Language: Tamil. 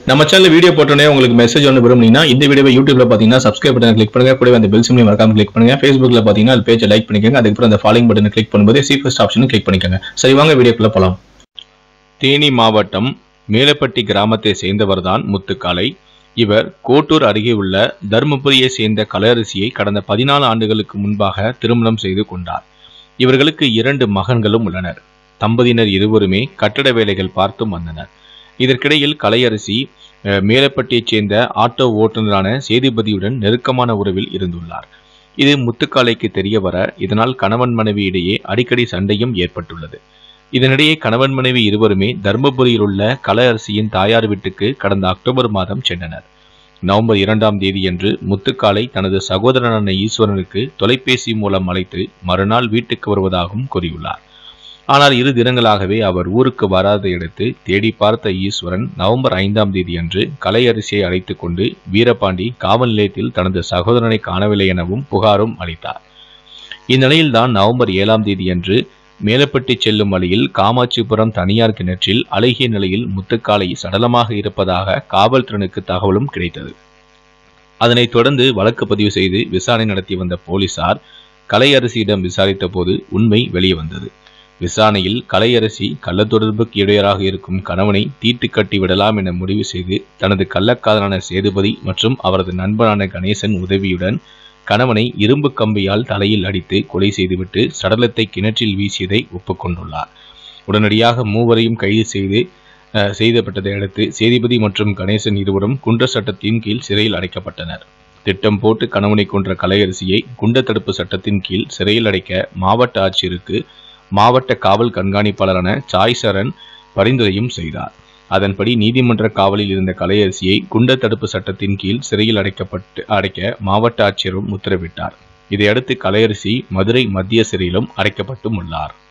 நம்ம சேனல் வீடியோ போட்டோனே உங்களுக்கு மெசேஜ் ஒன்று விரும்புனீங்கன்னா இந்த வீடியோவை யூடியூப்ல பாத்தீங்கன்னா சப்ஸ்கிரைப் பட்டனை கிளிக் பண்ணுங்க, கூடவே அந்த பெல் சிம்பலையும் மறக்காம கிளிக் பண்ணுங்க. Facebookல பாத்தீங்கன்னா அது பேஜை லைக் பண்ணிக்கோங்க, அதுக்கப்புறம் அந்த ஃபாலோயிங் பட்டனை கிளிக் பண்ணும்போது சி ஃபர்ஸ்ட் ஆப்ஷனும் கிளிக் பண்ணிக்கோங்க. சரி வாங்க வீடியோக்குள்ள போலாம். தேனி மாவட்டம் மேலப்பட்டி கிராமத்தை சேர்ந்தவர்தான் முத்துக்காளை. இவர் கோட்டூர் அருகே உள்ள தர்மபுரியை சேர்ந்த கலையரசியை கடந்த 14 ஆண்டுகளுக்கு முன்பாக திருமணம் செய்து கொண்டார். இவர்களுக்கு 2 மகன்களும் உள்ளனர். தம்பதியினர் இருவருமே கட்டட வேலைகள் பார்த்தும் வந்தனர். இதற்கிடையில் கலையரசி மேலப்பட்டியைச் சேர்ந்த ஆட்டோ ஓட்டுநரான சேதுபதியுடன் நெருக்கமான உறவில் இருந்துள்ளார். இது முத்துக்காளைக்கு தெரிய வர இதனால் கணவன் மனைவி இடையே அடிக்கடி சண்டையும் ஏற்பட்டுள்ளது. இதனிடையே கணவன் மனைவி இருவருமே தர்மபுரியில் உள்ள கலையரசியின் தாயார் வீட்டுக்கு கடந்த அக்டோபர் மாதம் சென்றனர். நவம்பர் 2ஆம் தேதியன்று முத்துக்காளை தனது சகோதரனான ஈஸ்வரனுக்கு தொலைபேசி மூலம் அழைத்து மறுநாள் வீட்டுக்கு வருவதாகவும் கூறியுள்ளார். ஆனால் 2 தினங்களாகவே அவர் ஊருக்கு வராதையடுத்து தேடி பார்த்த ஈஸ்வரன் நவம்பர் 5ஆம் தேதியன்று கலையரசியை அழைத்து கொண்டு வீரபாண்டி காவல் நிலையத்தில் தனது சகோதரனை காணவில்லை எனவும் புகாரும் அளித்தார். இந்நிலையில்தான் நவம்பர் 7ஆம் தேதியன்று மேலப்பட்டி செல்லும் வழியில் காமாட்சிபுரம் தனியார் கிணற்றில் அழுகிய நிலையில் முத்துக்காளை சடலமாக இருப்பதாக காவல்துறையினருக்கு தகவலும் கிடைத்தது. அதனைத் தொடர்ந்து வழக்கு பதிவு செய்து விசாரணை நடத்தி வந்த போலீசார் கலையரசியிடம் விசாரித்த போது உண்மை வெளியே வந்தது. விசாரணையில் கலையரசி கள்ளத்தொடர்புக்கு இடையராக இருக்கும் கணவனை தீட்டு கட்டி விடலாம் என முடிவு செய்து தனது கள்ளக்காதலான சேதுபதி மற்றும் அவரது நண்பனான கணேசன் உதவியுடன் கணவனை இரும்பு கம்பியால் தலையில் அடித்து கொலை செய்துவிட்டு சடலத்தை கிணற்றில் வீசியதை ஒப்புக்கொண்டுள்ளார். உடனடியாக மூவரையும் கைது செய்யப்பட்டதை அடுத்து சேதுபதி மற்றும் கணேசன் இருவரும் குண்டர் சட்டத்தின் கீழ் சிறையில் அடைக்கப்பட்டனர். திட்டம் போட்டு கணவனை கொன்ற கலையரசியை குண்டர் தடுப்பு சட்டத்தின் கீழ் சிறையில் அடைக்க மாவட்ட ஆட்சியருக்கு மாவட்ட காவல் கண்காணிப்பாளரான சாய் சரண் பரிந்துரையும் செய்தார். அதன்படி நீதிமன்ற காவலில் இருந்த கலையரசியை குண்டர் தடுப்பு சட்டத்தின் கீழ் சிறையில் அடைக்க மாவட்ட ஆட்சியரும் உத்தரவிட்டார். இதையடுத்து கலையரசி மதுரை மத்திய சிறையிலும் அடைக்கப்பட்டும் உள்ளார்.